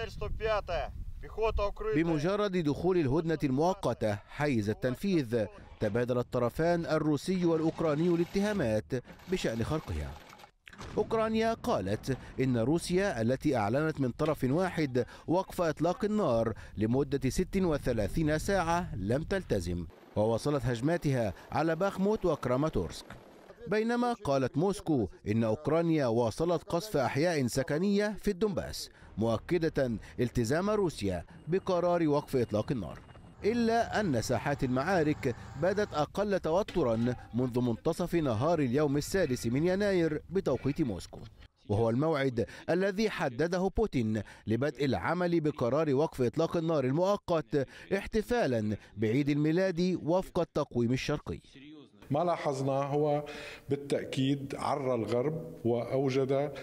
بمجرد دخول الهدنة المؤقتة حيز التنفيذ تبادل الطرفان الروسي والأوكراني الاتهامات بشأن خرقها. أوكرانيا قالت إن روسيا التي أعلنت من طرف واحد وقف إطلاق النار لمدة 36 ساعة لم تلتزم، وواصلت هجماتها على باخموت وكراماتورسك. بينما قالت موسكو إن أوكرانيا واصلت قصف أحياء سكنية في الدنباس، مؤكدة التزام روسيا بقرار وقف إطلاق النار. إلا أن ساحات المعارك بدت أقل توترا منذ منتصف نهار اليوم السادس من يناير بتوقيت موسكو، وهو الموعد الذي حدده بوتين لبدء العمل بقرار وقف إطلاق النار المؤقت احتفالا بعيد الميلاد وفق التقويم الشرقي. ما لاحظنا هو بالتأكيد عرى الغرب وأوجد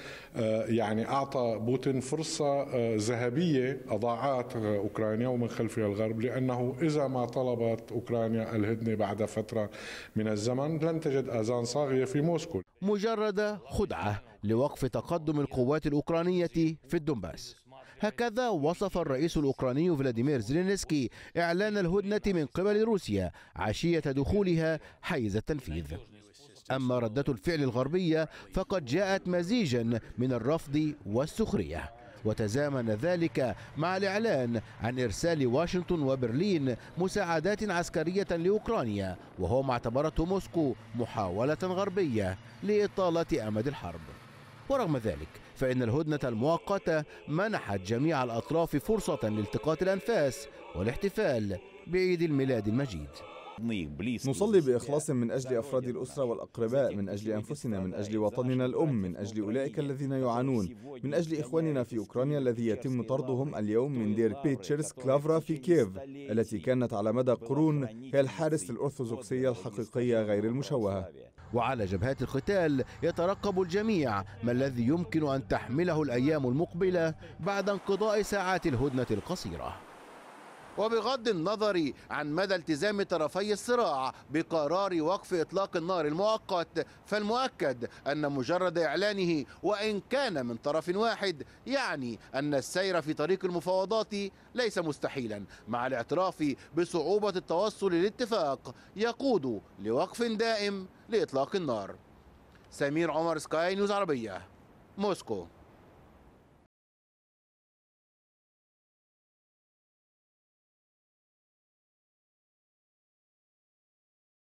أعطى بوتين فرصة ذهبية أضاعت أوكرانيا ومن خلفها الغرب، لأنه إذا ما طلبت أوكرانيا الهدنة بعد فترة من الزمن لن تجد آذان صاغية في موسكو. مجرد خدعة لوقف تقدم القوات الأوكرانية في الدنباس. هكذا وصف الرئيس الأوكراني فلاديمير زيلينسكي إعلان الهدنة من قبل روسيا عشية دخولها حيز التنفيذ. أما ردة الفعل الغربية فقد جاءت مزيجا من الرفض والسخرية، وتزامن ذلك مع الإعلان عن إرسال واشنطن وبرلين مساعدات عسكرية لأوكرانيا، وهو ما اعتبرته موسكو محاولة غربية لإطالة أمد الحرب. ورغم ذلك فإن الهدنة المؤقتة منحت جميع الأطراف فرصة لالتقاط الأنفاس والاحتفال بعيد الميلاد المجيد. نصلي بإخلاص من أجل أفراد الأسرة والأقرباء، من أجل أنفسنا، من أجل وطننا الأم، من أجل أولئك الذين يعانون، من أجل إخواننا في أوكرانيا الذي يتم طردهم اليوم من دير بيتشرس كلافرا في كييف، التي كانت على مدى قرون هي الحارس للأرثوذكسية الحقيقية غير المشوهة. وعلى جبهات القتال يترقب الجميع ما الذي يمكن أن تحمله الأيام المقبلة بعد انقضاء ساعات الهدنة القصيرة. وبغض النظر عن مدى التزام طرفي الصراع بقرار وقف إطلاق النار المؤقت، فالمؤكد أن مجرد إعلانه وإن كان من طرف واحد يعني أن السير في طريق المفاوضات ليس مستحيلا، مع الاعتراف بصعوبة التوصل لاتفاق يقود لوقف دائم لإطلاق النار. سمير عمر، سكاي نيوز عربية، موسكو.